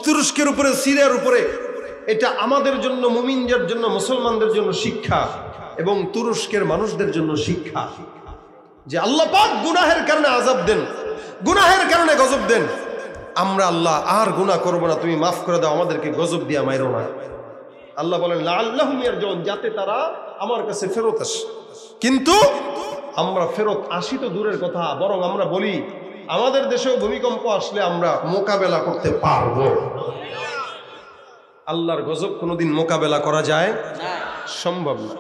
তুরস্কের উপরে, সিরিয়ার উপরে, এটা আমাদের জন্য, মুমিনদের জন্য, মুসলমানদের জন্য শিক্ষা এবং তুরস্কের মানুষদের জন্য শিক্ষা যে আল্লাহ পাক গুনাহের কারণে আযাব দেন, গুনাহের কারণে গজব দেন। আমরা আল্লাহ আর গুনাহ করব না, তুমি মাফ করে দাও, আমাদেরকে গজব দিয়া মাইরো না। আল্লাহ বলেন লাআল্লাহুম ইয়ারজুন, যাতে তারা আমার কাছে ফেরত আসে। কিন্তু আমরা ফেরত আসি তো দূরের কথা, বরং আমরা বলি আমাদের দেশেও ভূমিকম্প আসলে আমরা মোকাবেলা করতে পারবো। আল্লাহর গজব কোনোদিন মোকাবেলা করা যায় না, সম্ভব না।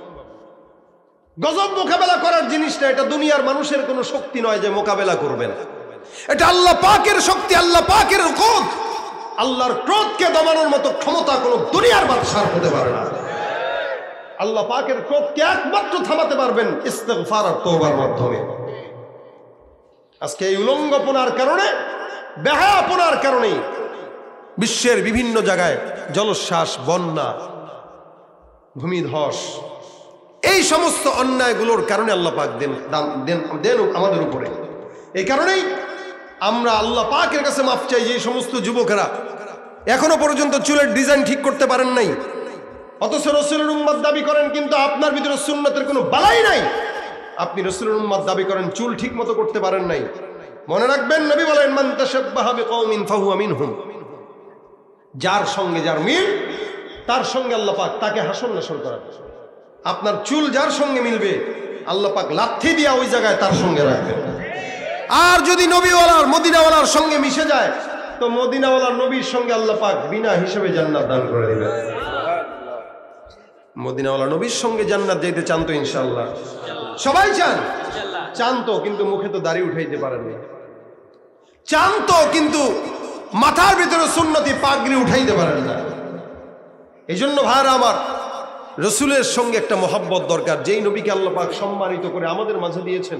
গজব মোকাবেলা করার জিনিসটা, এটা দুনিয়ার মানুষের কোনো শক্তি নয় যে মোকাবেলা করবেন। এটা আল্লাহ পাকের শক্তি, আল্লাহ পাকের ক্রোধ। আল্লাহর ক্রোধকে দমানোর মতো ক্ষমতা কোনো দুনিয়ার বাদশার হতে পারে না। আল্লাহ পাকের ক্রোধকে একমাত্র থামাতে পারবেন ইস্তিগফার আর তওবার মাধ্যমে। আজকে এই উলঙ্গপনার কারণে, বেহায়াপনার কারণে বিশ্বের বিভিন্ন জায়গায় জলোচ্ছ্বাস, বন্যা, ভূমিধস, এই সমস্ত অন্যায়গুলোর কারণে আল্লাহ পাক দেন আমাদের উপরে। এই কারণেই আমরা আল্লাহ পাকের কাছে মাফ চাই। যে সমস্ত যুবকেরা এখনো পর্যন্ত চুলের ডিজাইন ঠিক করতে পারেন নাই, অথচ রাসূলের উম্মত দাবি করেন, কিন্তু আপনার ভিতরে সুন্নতের কোনো বালাই নাই। আপনি রাসূলের উম্মত দাবি করেন, চুল ঠিক মতো করতে পারেন নাই। মনে রাখবেন, নবী বলেন মান তাশাব্বাহা বিকওমিন ফাহুয়া মিনহুম। যার সঙ্গে যার মিল, তার সঙ্গে আল্লাহ পাক তাকে হাসর নাসর করাবে। আপনার চুল যার সঙ্গে মিলবে, আল্লাহ পাক লাথি দিয়া ওই জায়গায় তার সঙ্গে রাখবেন। আর যদি নবীওয়ালার, মদিনাওয়ালার সঙ্গে মিশে যায়, তো মদিনাওয়ালার নবীর সঙ্গে আল্লাহ পাক বিনা হিসেবে জান্নাত দান করে দিবেন। মদিনাওয়ালা নবীর সঙ্গে জান্নাত যেতে চান তো ইনশাআল্লাহ? সবাই চান, চান তো, কিন্তু মুখে তো দাড়ি উঠাইতে পারেননি। চান তো, কিন্তু মাথার ভিতরে সুন্নতি পাগড়ি উঠাইতে পারেন না। এই জন্য ভাইরা আমার, রসুলের সঙ্গে একটা মহব্বত দরকার। যেই নবীকে আল্লাহ পাক সম্মানিত করে আমাদের মাঝে দিয়েছেন,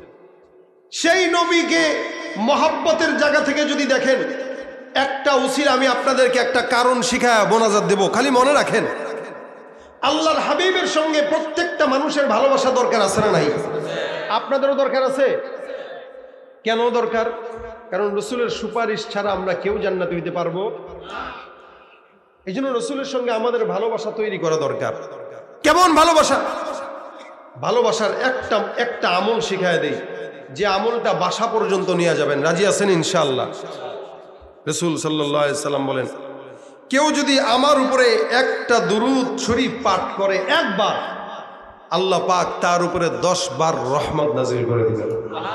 সেই নবীকে মহব্বতের জায়গা থেকে যদি দেখেন, একটা উসিলা আমি আপনাদেরকে একটা কারণ শিখায় মোনাজাত দেব। খালি মনে রাখেন, আল্লাহর হাবিবের সঙ্গে প্রত্যেকটা মানুষের ভালোবাসা দরকার আছে না নাই? আপনাদেরও দরকার আছে। কেন দরকার? কারণ রসুলের সুপারিশ ছাড়া আমরা কেউ জান্নাতে হইতে পারবো না। এই জন্য রসুলের সঙ্গে আমাদের ভালোবাসা তৈরি করা দরকার। কেমন ভালোবাসা? ভালোবাসার একটা আমল শিখায় দেই, যে আমলটা বাসা পর্যন্ত নিয়ে যাবেন। রাজি আছেন ইনশাআল্লাহ? রাসূল সাল্লাল্লাহু আলাইহি সাল্লাম বলেন, কেউ যদি আমার উপরে একটা দুরূদ শরীফ পাঠ করে একবার, আল্লাহ পাক তার উপরে 10 বার রহমত নাজিল করে দিবেন।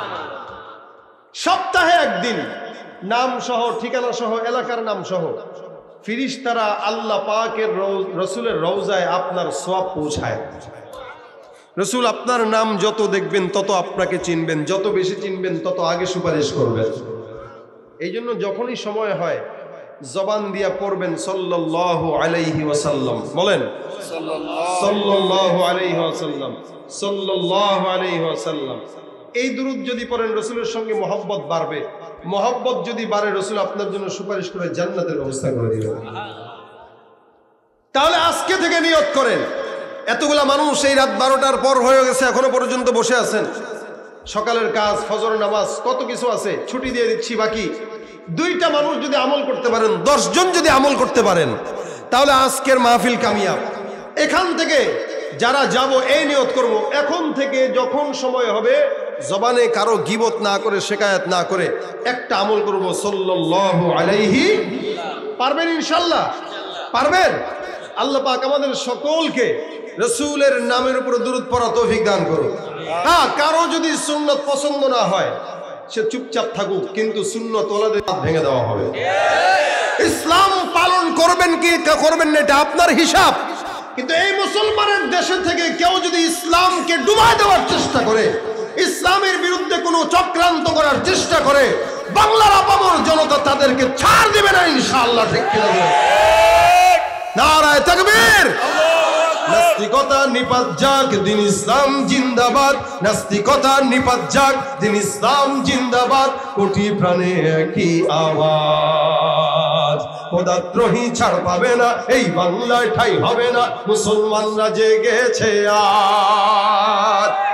সপ্তাহে একদিন নাম সহ, ঠিকানা সহ, এলাকার নাম সহ ফেরেশতারা আল্লাহ পাকের রসুলের রওজায় আপনার সওয়াব পৌঁছায়। রসুল আপনার নাম যত দেখবেন তত আপনাকে চিনবেন, যত বেশি চিনবেন তত আগে সুপারিশ করবেন। এই জন্য যখনই সময় হয় জবান দিয়া পড়বেন সাল্লাল্লাহু আলাইহি ওয়াসাল্লাম। বলেন সাল্লাল্লাহু আলাইহি ওয়াসাল্লাম, সাল্লাল্লাহু আলাইহি ওয়াসাল্লাম। এই দুরূদ যদি পড়েন, রসুলের সঙ্গে মহব্বত বাড়বে। মহব্বত যদি বাড়ে, রসুল আপনার জন্য সুপারিশ করে জান্নাতের ব্যবস্থা করে দিবেন। তাহলে আজকে থেকে নিয়ত করেন। এতগুলা মানুষ এই রাত 12টার পর হয়ে গেছে, এখনো পর্যন্ত বসে আছেন। সকালের কাজ, ফজর নামাজ, কত কিছু আছে, ছুটি দিয়ে দিচ্ছি বাকি। 2টা মানুষ যদি আমল করতে পারেন, 10 জন যদি আমল করতে পারেন, তাহলে আজকের মাহফিল কামিয়াব। এখান থেকে যারা যাব এই নিয়ত করব, এখন থেকে যখন সময় হবে জবানে কারো গীবত না করে, শিকায়াত না করে একটা আমল করব সাল্লাল্লাহু আলাইহি। পারবেন ইনশাআল্লাহ? পারবেন? আল্লাহ পাক আমাদের সকলকে রাসূলের নামের উপর দুরূদ পড়া তৌফিক দান করুন। হ্যাঁ, কারো যদি সুন্নত পছন্দ না হয় সে চুপচাপ থাকুক, কিন্তু সুন্নত ওয়ালাদের হাত ভেঙে দেওয়া হবে। ইসলাম পালন করবেন কি করবেন না এটা আপনার হিসাব, কিন্তু এই মুসলমানের দেশে থেকে কেউ যদি ইসলামকে ডুবাই দেওয়ার চেষ্টা করে, ইসলামের বিরুদ্ধে কোনো চক্রান্ত করার চেষ্টা করে, বাংলার আপামর জনতা তাদেরকে ছাড় দিবে না ইনশাআল্লাহ। ঠিক কি না? নারায়ে তাকবীর। নাস্তিকতা নিপাত যাক, দিন ইসলাম জিন্দাবাদ। নাস্তিকতা নিপাত যাক, দিন ইসলাম জিন্দাবাদ। কোটি প্রাণে একই আওয়াজ, খোদাদ্রোহী ছাড় পাবে না, এই বাংলায় ঠাই হবে না, মুসলমানরা জেগেছে আজ।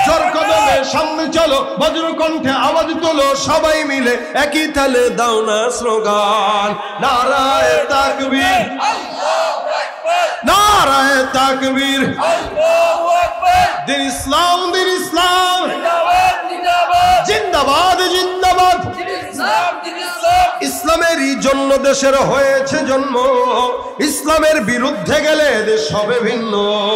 জোর কদমে সামনে চলো, বজ্র কণ্ঠে আওয়াজ তোলো, সবাই মিলে একই তালে দাও না স্লোগান, নারায়ে তাকবীর, নারায়ে তাকবীর, দিন ইসলাম, দিন ইসলাম, জিন্দাবাদ, জিন্দাবাদ। ইসলামেরই জন্য দেশের হয়েছে জন্ম, ইসলামের বিরুদ্ধে গেলে দেশ হবে ভিন্ন।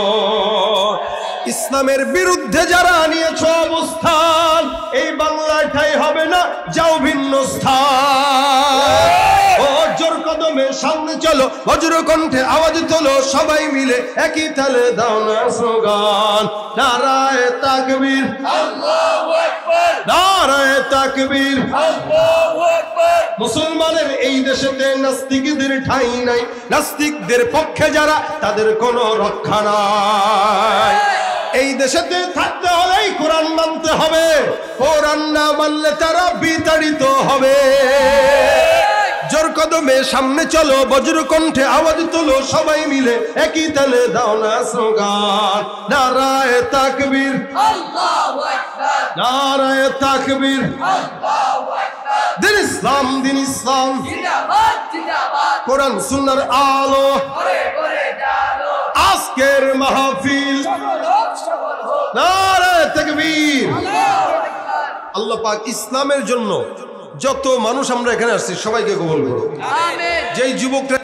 ইসলামের বিরুদ্ধে যারা নিয়েছ অবস্থান, এই বাংলাটাই হবে না, যাও ভিন্ন স্থান। ও জোর কদমে সামনে চলো, বজ্র কণ্ঠে আওয়াজ তোলো, সবাই মিলে একই তালে দাও না স্লোগান, নারায়ে তাকবীর, আল্লাহু আকবার, নারায়ে তাকবীর, আল্লাহু আকবার। মুসলমানের এই দেশেতে নাস্তিকদের ঠাঁই নাই, নাস্তিকদের পক্ষে যারা তাদের কোনো রক্ষা নাই। এই দেশেতে থাকতে হলেই কোরআন মানতে হবে, কোরআন না মানলে তারা বিতাড়িত হবে। জোর কদমে সামনে চলো, বজ্র কণ্ঠে আওয়াজ তোলো, সবাই মিলে একই তালে দাও না স্লোগান, নারায়ে তাকবীর, আল্লাহু আকবার, নারায়ে তাকবীর, আল্লাহু আকবার। দিন ইসলাম, দিন ইসলাম, জিন্দাবাদ, জিন্দাবাদ। কোরআন সুন্নাহর আলো ঘরে ঘরে জ্বালো, আজকের মাহফিল নারায়ে তাকবীর, আল্লাহু আকবার। আল্লাহ পাক ইসলামের জন্য যত মানুষ আমরা এখানে আসছি সবাইকে কবুল করুন। আমিন। যেই যুবকরা